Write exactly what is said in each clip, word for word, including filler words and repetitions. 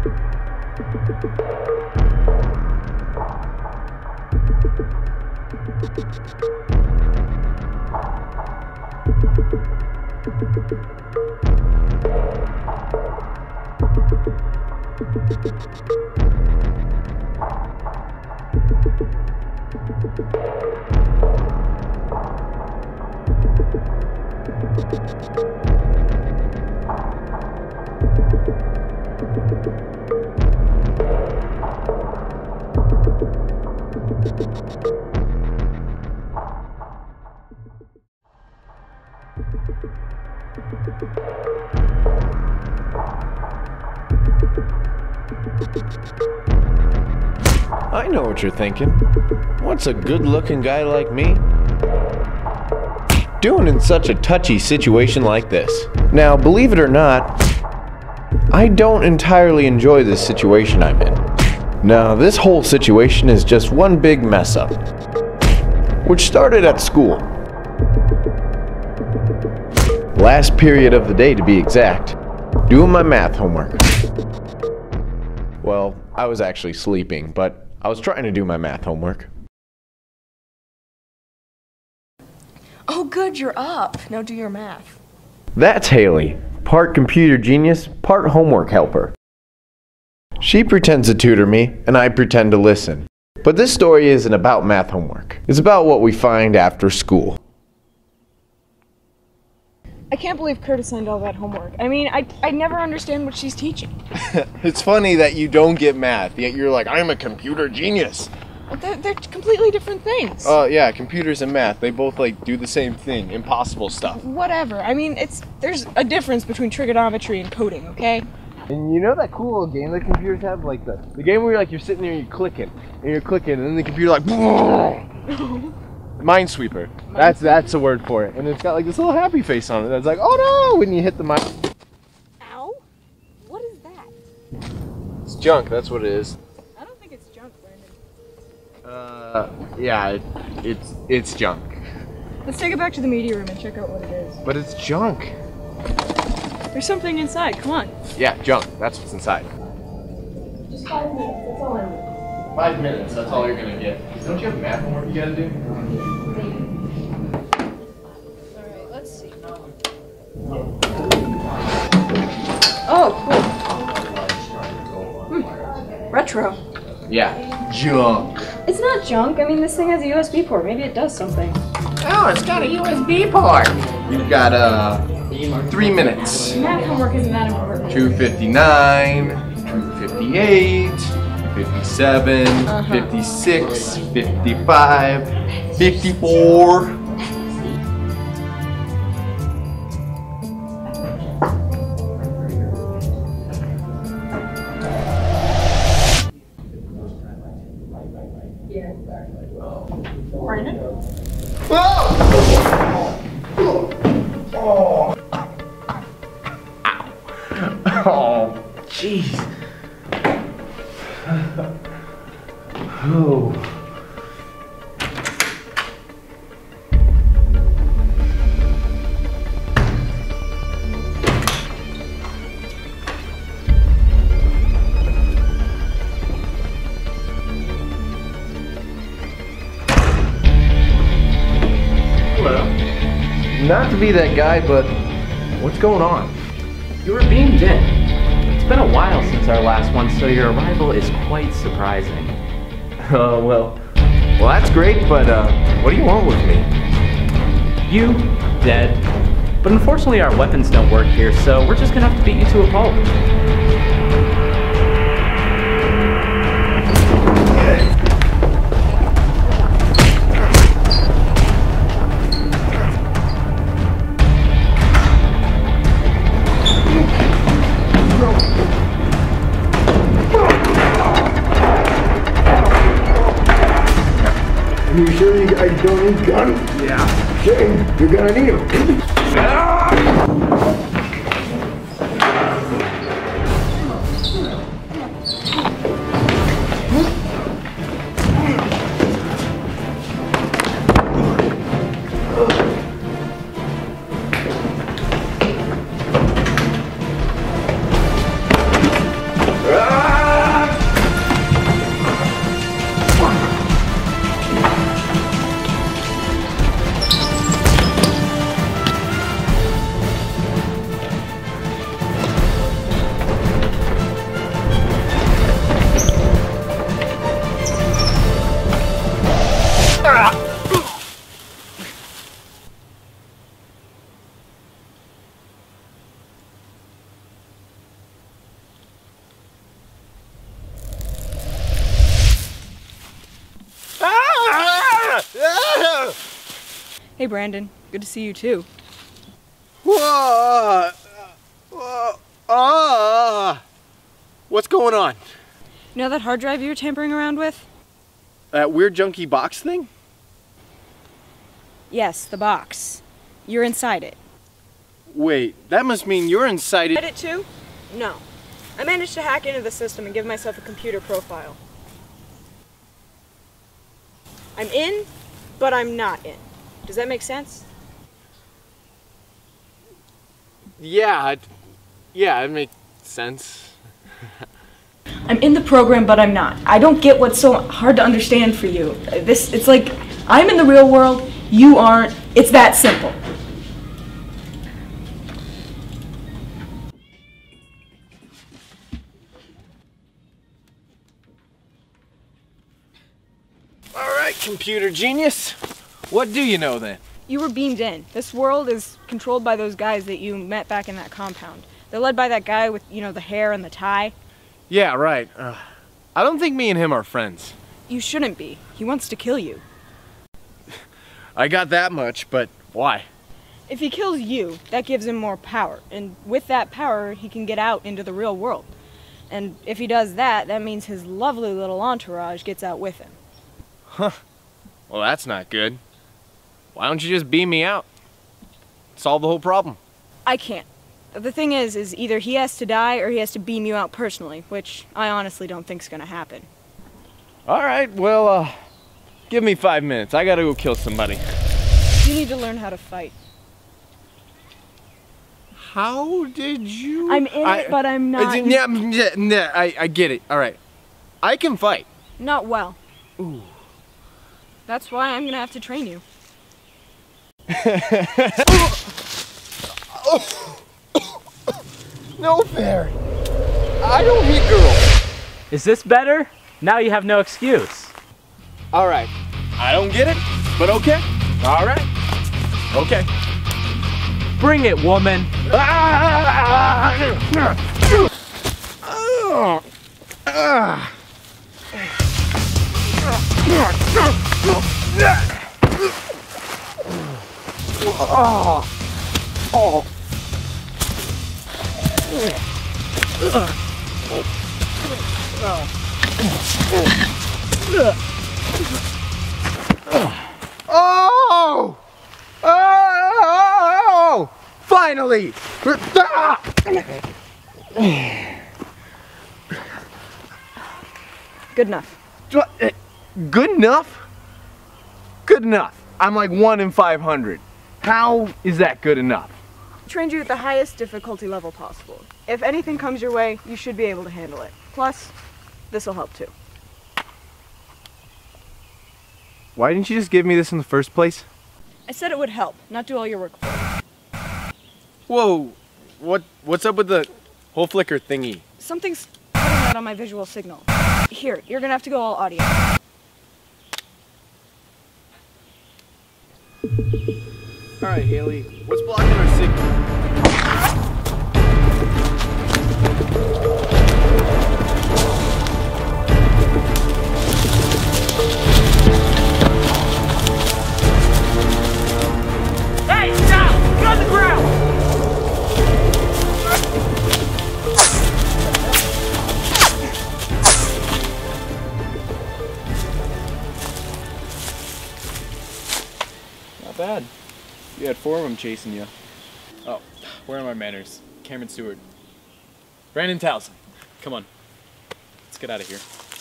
I know what you're thinking. What's a good-looking guy like me doing in such a touchy situation like this? Now, believe it or not, I don't entirely enjoy this situation I'm in. Now, this whole situation is just one big mess up, which started at school. Last period of the day, to be exact, doing my math homework. Well, I was actually sleeping, but I was trying to do my math homework. Oh good, you're up. Now do your math. That's Haley, part computer genius, part homework helper. She pretends to tutor me, and I pretend to listen. But this story isn't about math homework. It's about what we find after school. I can't believe Kurt assigned all that homework. I mean, I, I never understand what she's teaching. It's funny that you don't get math, yet you're like, I'm a computer genius. Well, they're, they're completely different things. Oh, uh, yeah, computers and math, they both like do the same thing, impossible stuff. Whatever. I mean, it's there's a difference between trigonometry and coding, okay? And you know that cool little game that computers have? Like the, the game where you're like, you're sitting there and you're clicking, and you're clicking, and then the computer like, Minesweeper. That's that's a word for it. And it's got like this little happy face on it. That's like, oh no, when you hit the mine. Ow? What is that? It's junk, that's what it is. I don't think it's junk, Brandon. Uh, yeah, it, it's, it's junk. Let's take it back to the media room and check out what it is. But it's junk. There's something inside, come on. Yeah, junk, that's what's inside. Just five minutes, that's all I need. Five minutes, that's all you're gonna get. Don't you have math homework you gotta do? Alright, let's see. Oh, cool. Hmm. Retro. Yeah, junk. It's not junk. I mean, this thing has a U S B port. Maybe it does something. Oh, it's got a U S B port. You've got, uh, three minutes. Math homework isn't that important. two fifty-nine, two fifty-eight, fifty-seven, uh-huh. fifty-six, fifty-five, fifty-four. Brandon? Oh! Oh! Oh, jeez. Oh. Hello. Not to be that guy, but what's going on? You were beamed in. It's been a while since our last one, so your arrival is quite surprising. Oh, well, well that's great, but uh, what do you want with me? You, dead. But unfortunately our weapons don't work here, so we're just gonna have to beat you to a pulp. You sure you guys don't need guns? Yeah. Shame, you're gonna need them. Ah! Hey, Brandon. Good to see you, too. Whoa! Whoa! Ah! What's going on? You know that hard drive you were tampering around with? That weird junky box thing? Yes, the box. You're inside it. Wait, that must mean you're inside it. Inside it, too? No. I managed to hack into the system and give myself a computer profile. I'm in, but I'm not in. Does that make sense? Yeah, it, yeah, it makes sense. I'm in the program, but I'm not. I don't get what's so hard to understand for you. This, it's like, I'm in the real world, you aren't. It's that simple. All right, computer genius. What do you know then? You were beamed in. This world is controlled by those guys that you met back in that compound. They're led by that guy with, you know, the hair and the tie. Yeah, right. Uh, I don't think me and him are friends. You shouldn't be. He wants to kill you. I got that much, but why? If he kills you, that gives him more power. And with that power, he can get out into the real world. And if he does that, that means his lovely little entourage gets out with him. Huh. Well, that's not good. Why don't you just beam me out? Solve the whole problem. I can't. The thing is, is either he has to die or he has to beam you out personally, which I honestly don't think's gonna happen. All right, well, uh, give me five minutes. I gotta go kill somebody. You need to learn how to fight. How did you? I'm in I, it, but I'm not. Yeah, yeah, yeah, I, I get it. All right, I can fight. Not well. Ooh. That's why I'm gonna have to train you. No fair. I don't hit girls. Is this better? Now you have no excuse. All right. I don't get it, but okay. All right. Okay. Bring it, woman. Oh. Oh. Oh! Oh! Finally! Good enough. Good enough? Good enough. I'm like one in five hundred. How is that good enough? Trained you at the highest difficulty level possible. If anything comes your way, you should be able to handle it. Plus, this'll help too. Why didn't you just give me this in the first place? I said it would help, not do all your work for you. Whoa, what, what's up with the whole flicker thingy? Something's cutting out on my visual signal. Here, you're gonna have to go all audio. All right, Haley, what's blocking our signal? Hey, stop! Get on the ground! Not bad. You had four of them chasing you. Oh, where are my manners? Cameron Stewart. Brandon Towson. Come on. Let's get out of here.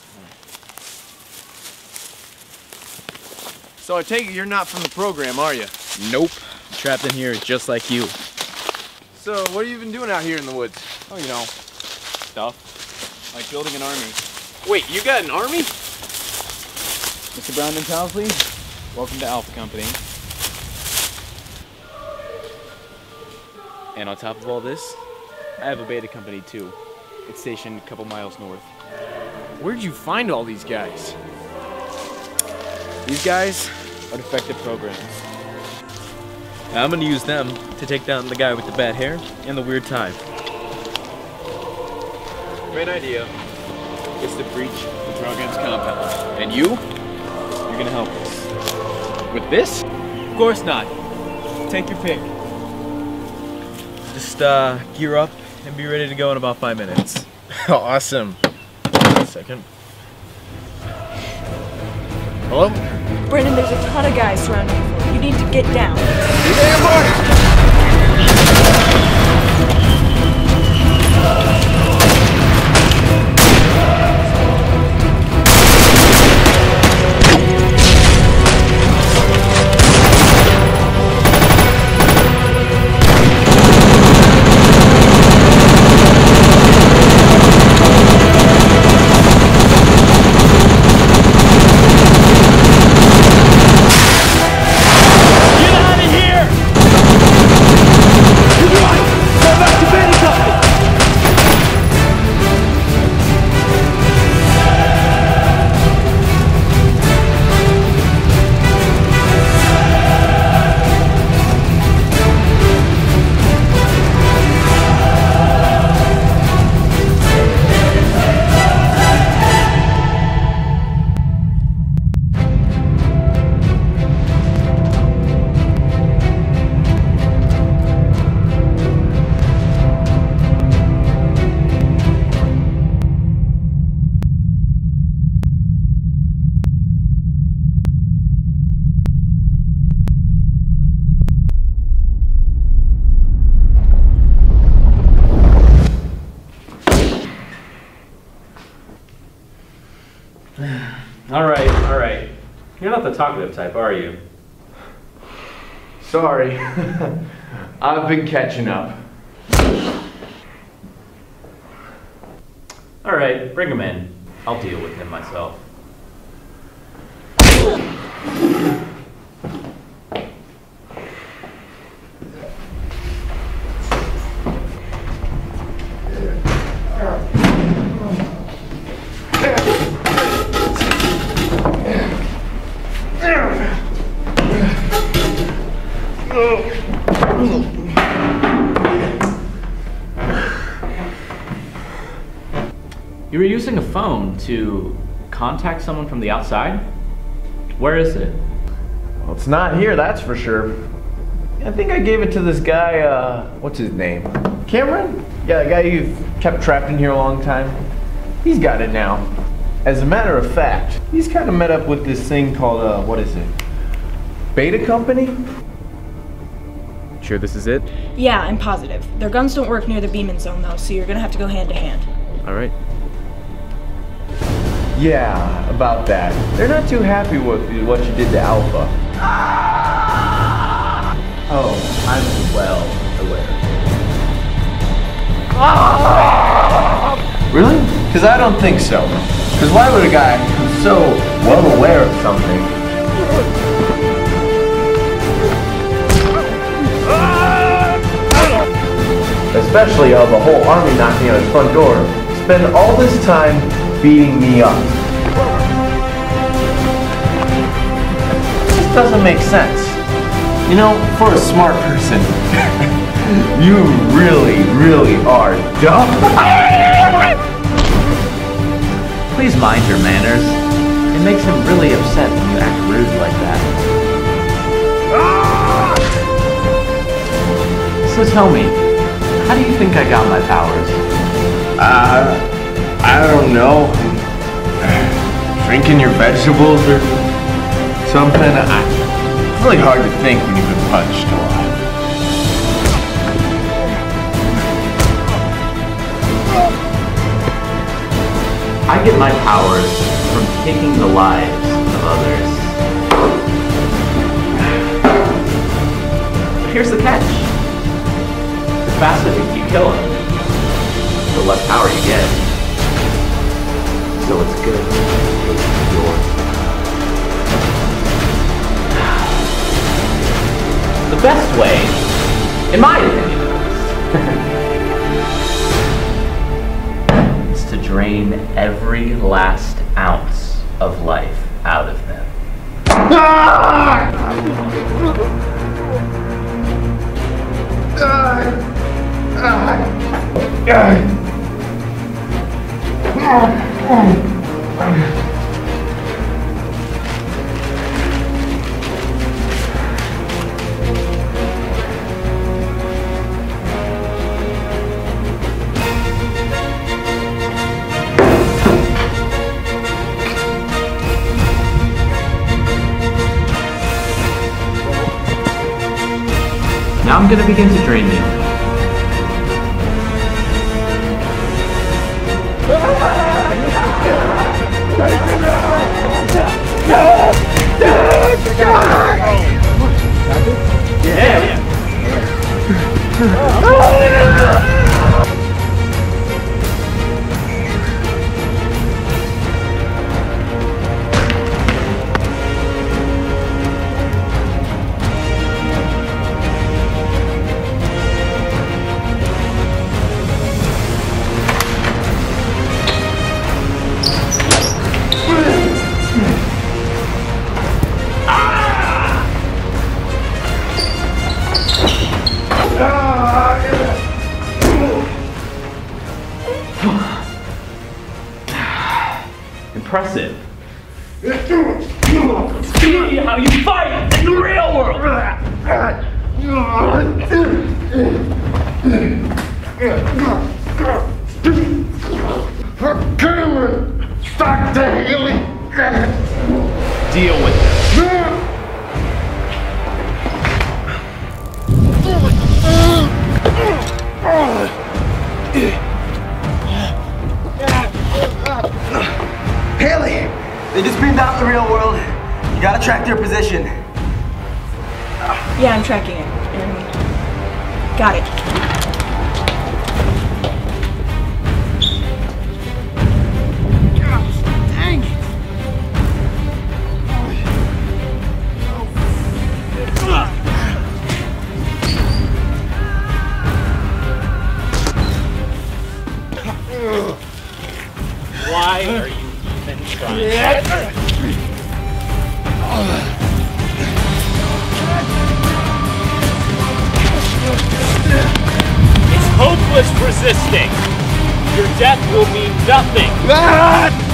So I take it you're not from the program, are you? Nope. Trapped in here just like you. So what have you been doing out here in the woods? Oh, you know, stuff. Like building an army. Wait, you got an army? Mister Brandon Towsley, welcome to Alpha Company. And on top of all this, I have a beta company too. It's stationed a couple miles north. Where'd you find all these guys? These guys are defective programs. And I'm gonna use them to take down the guy with the bad hair and the weird tie. Great idea. It's to breach the program's compound. And you, you're gonna help us. With this? Of course not. Take your pick. Just uh, gear up and be ready to go in about five minutes. Awesome. Wait a second. Hello? Brendan, there's a ton of guys surrounding you. You need to get down. All right, all right. You're not the talkative type, are you? Sorry. I've been catching up. All right, bring him in. I'll deal with him myself. You were using a phone to contact someone from the outside? Where is it? Well, it's not here, that's for sure. I think I gave it to this guy, uh, what's his name? Cameron? Yeah, the guy you've kept trapped in here a long time. He's got it now. As a matter of fact, he's kind of met up with this thing called, uh, what is it? Beta Company? Sure this is it? Yeah, I'm positive. Their guns don't work near the beaming zone though, so you're gonna have to go hand to hand. All right. Yeah, about that. They're not too happy with what you did to Alpha. Oh, I'm well aware. Really? Because I don't think so. Because why would a guy who's so well aware of something especially of a whole army knocking on his front door, spend all this time beating me up? This doesn't make sense. You know, for a smart person, you really, really are dumb. Please mind your manners. It makes him really upset when you act rude like that. So tell me, how do you think I got my powers? Uh, I don't know. Drinking your vegetables or something? I, it's really hard to think when you've been punched a lot. I get my powers from taking the lives of others. But here's the catch. The faster you kill him, the less power you get. So it's good to take yours. The best way, in my opinion, is to drain every last ounce of life out of them. Now I'm gonna begin to drain you. Yeah, yeah. Impressive. See how you fight in the real world. Cameron, stop the Haley. Deal with it. Haley, they just beamed out in the real world. You gotta track their position. Yeah, I'm tracking it. And got it. Dang it. Why are you even trying? It's hopeless resisting. Your death will mean nothing.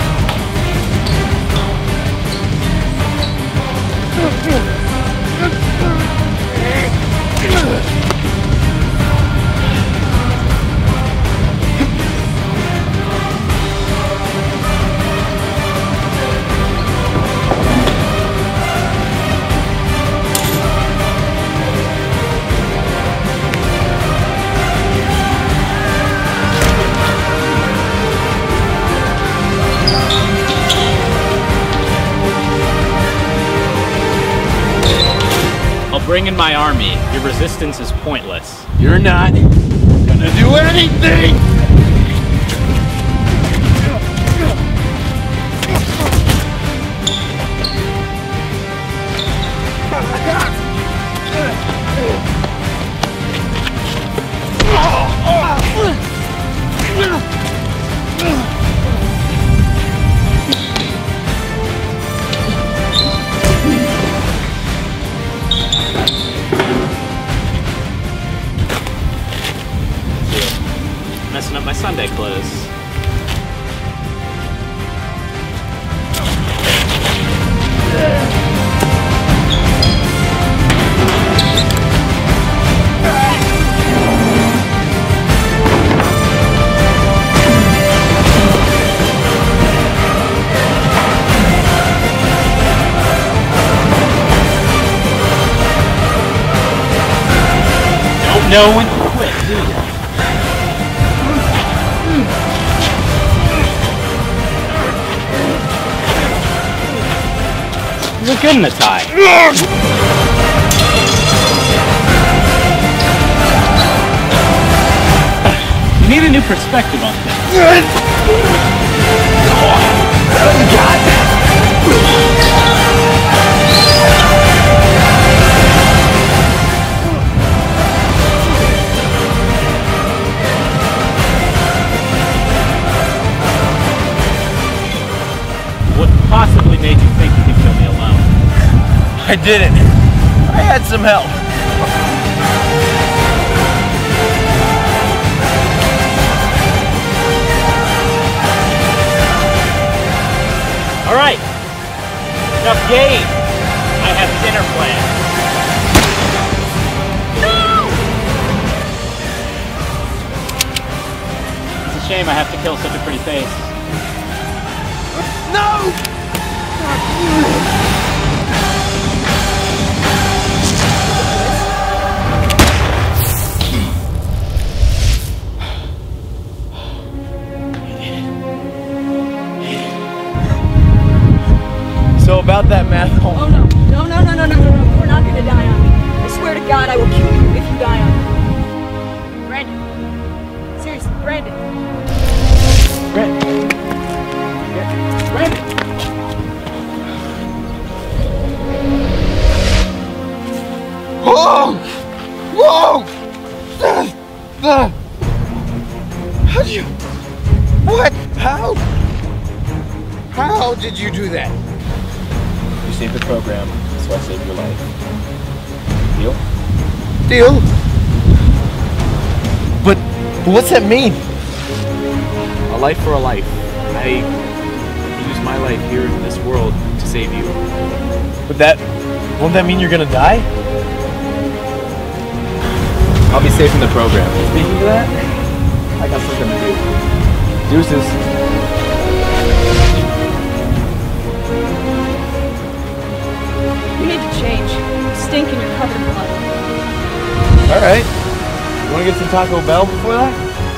Bring in my army. Your resistance is pointless. You're not gonna do anything! Messing up my Sunday clothes. Don't know when to quit, do you? You look good in a tie. You need a new perspective on things. What possibly made you think you could kill me alone? I didn't. I had some help. All right. Enough game. I have dinner planned. No! It's a shame I have to kill such a pretty face. No! So about that math home. Oh no, no, no, no, no, no, no, no, we're not gonna die on me. I swear to God, I will kill you if you die on me. Brandon. Seriously, Brandon. Brandon. Brandon. Whoa! Whoa! Uh, uh, how'd you... What? How? How did you do that? You saved the program, so I saved your life. Deal? Deal? But what's that mean? A life for a life. I used my life here in this world to save you. But that, won't that mean you're gonna die? I'll be safe in the program. Speaking of that, I got something to do. Deuces. You need to change. You stink and you're covered in blood. Alright. You wanna get some Taco Bell before that?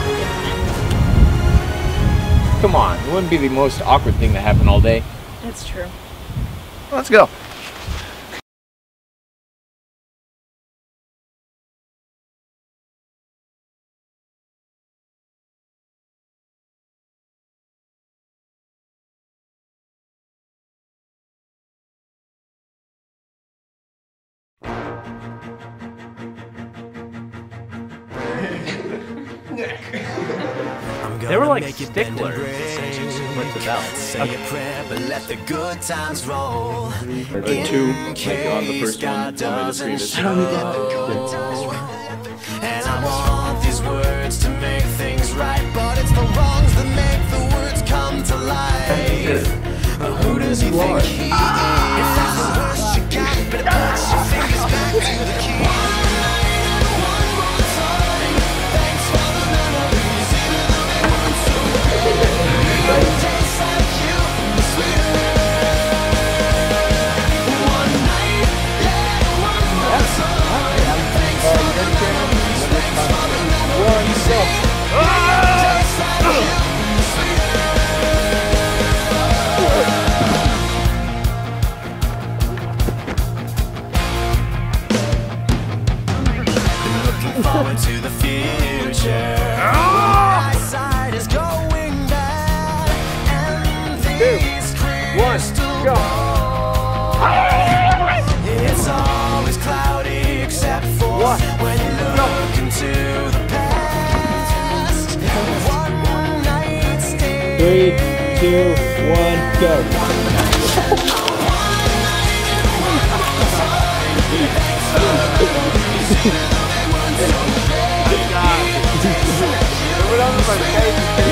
Come on, it wouldn't be the most awkward thing to happen all day. That's true. Let's go. They were like sticklers with the bell. Say a prayer, but let the good times roll. Or two, like on the first one, on the previous. And I want these words to make things right, but it's the wrongs that make the words come to life. But who does he think he is? If that's the worst you got, but put your fingers back to the key. One more time, thanks for the memories, even though they weren't so good. It tastes like you, sweeter. One night, yeah, one more time. Thanks for the memories, thanks for the memories. It tastes like you, sweeter. Forward to the future. My eyesight is going bad, and these crystal balls. It's always cloudy except for when you look into the past. One night stay. Three, two, one, go. We're on my face.